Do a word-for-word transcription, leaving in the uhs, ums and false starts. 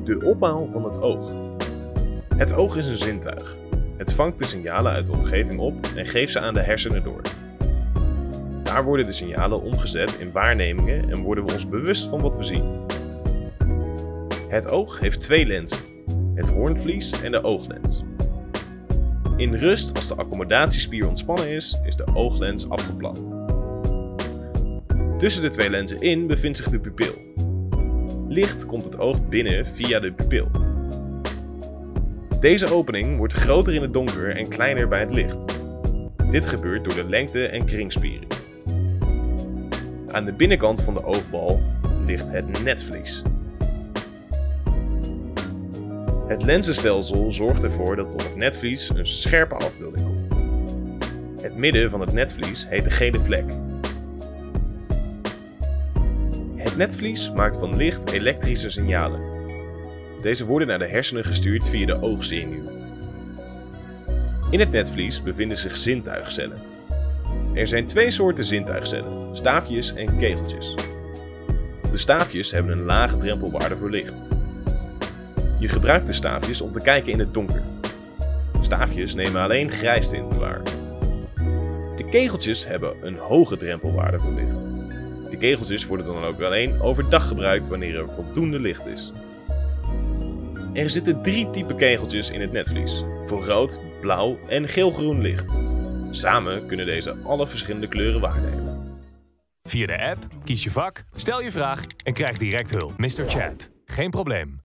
De opbouw van het oog. Het oog is een zintuig. Het vangt de signalen uit de omgeving op en geeft ze aan de hersenen door. Daar worden de signalen omgezet in waarnemingen en worden we ons bewust van wat we zien. Het oog heeft twee lenzen, het hoornvlies en de ooglens. In rust, als de accommodatiespier ontspannen is, is de ooglens afgeplat. Tussen de twee lenzen in bevindt zich de pupil. Licht komt het oog binnen via de pupil. Deze opening wordt groter in het donker en kleiner bij het licht. Dit gebeurt door de lengte- en kringspieren. Aan de binnenkant van de oogbal ligt het netvlies. Het lenzenstelsel zorgt ervoor dat op het netvlies een scherpe afbeelding komt. Het midden van het netvlies heet de gele vlek. Het netvlies maakt van licht elektrische signalen. Deze worden naar de hersenen gestuurd via de oogzenuw. In het netvlies bevinden zich zintuigcellen. Er zijn twee soorten zintuigcellen, staafjes en kegeltjes. De staafjes hebben een lage drempelwaarde voor licht. Je gebruikt de staafjes om te kijken in het donker. Staafjes nemen alleen grijstinten waar. De kegeltjes hebben een hoge drempelwaarde voor licht. De kegeltjes worden dan ook alleen overdag gebruikt wanneer er voldoende licht is. Er zitten drie typen kegeltjes in het netvlies, voor rood, blauw en geel-groen licht. Samen kunnen deze alle verschillende kleuren waarnemen. Via de app, kies je vak, stel je vraag en krijg direct hulp. mister Chat, geen probleem.